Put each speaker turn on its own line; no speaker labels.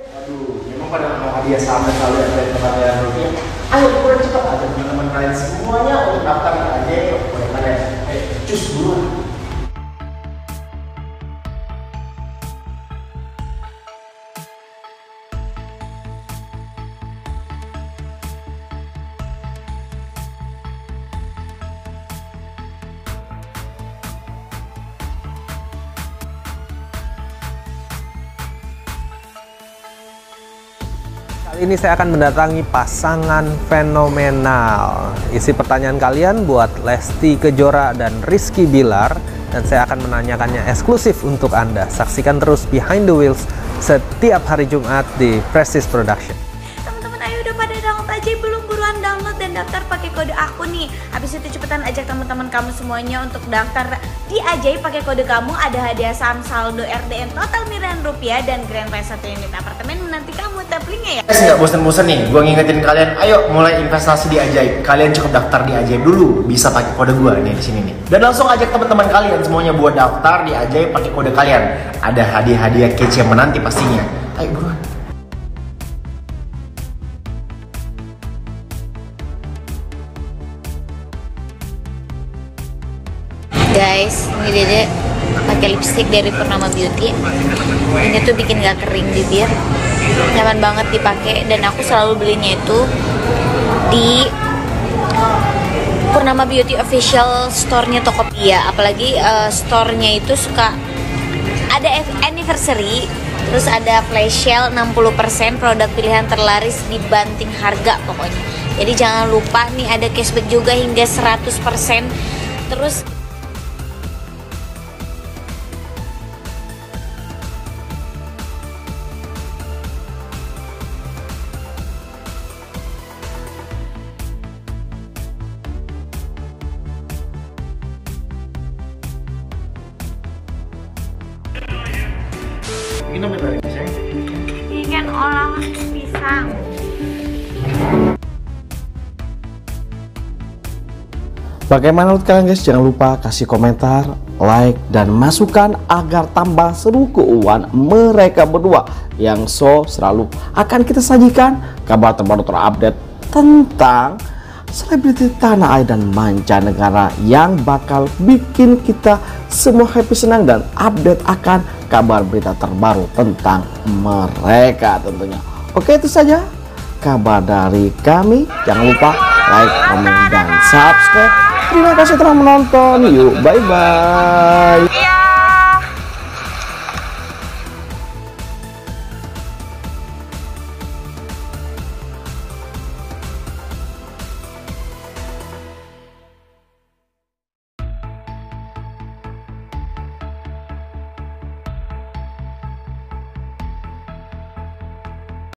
Aduh, memang pada mau hadiah sama kali ada kepadaran rupiah. Ayo boleh cepat ada teman-teman kalian semuanya untuk daftar aja boleh kalian. Cus buruan.
Kali ini saya akan mendatangi pasangan fenomenal. Isi pertanyaan kalian buat Lesti Kejora dan Rizky Bilar, dan saya akan menanyakannya eksklusif untuk Anda. Saksikan terus Behind the Wheels setiap hari Jumat di Prestige Production.
Teman-teman, ayo udah pada download aja belum? Buruan download dan daftar pakai kode aku nih. Habis itu cepetan ajak teman-teman kamu semuanya untuk daftar di Ajaib pakai kode kamu. Ada hadiah saham saldo RDN total miliaran rupiah dan grand prize 1 unit apartemen menanti kamu. Tap linknya ya.
Nggak bosan-bosan nih, gue ngingetin kalian, ayo mulai investasi di Ajaib. Kalian cukup daftar di Ajaib dulu, bisa pakai kode gue nih di sini nih. Dan langsung ajak teman-teman kalian semuanya buat daftar di Ajaib pakai kode kalian. Ada hadiah-hadiah kece yang menanti pastinya. Ayo buruan.
Guys, ini Dede pakai lipstick dari Purnama Beauty. Ini tuh bikin gak kering bibir, nyaman banget dipakai, dan aku selalu belinya itu di Purnama Beauty official store-nya Tokopedia. Apalagi store-nya itu suka ada anniversary, terus ada flash sale 60% produk pilihan terlaris dibanting harga pokoknya. Jadi jangan lupa nih, ada cashback juga hingga 100%. Terus
Ini namanya dari pisang.
ikan olahan pisang.
Bagaimana menurut kalian guys? Jangan lupa kasih komentar, like, dan masukan agar tambah seru keuangan mereka berdua yang selalu akan kita sajikan kabar terbaru terupdate tentang selebriti tanah air dan mancanegara yang bakal bikin kita semua happy, senang, dan update akan kabar berita terbaru tentang mereka tentunya. Oke, itu saja kabar dari kami. Jangan lupa like, komen, dan subscribe. Terima kasih telah menonton. Yuk, bye-bye.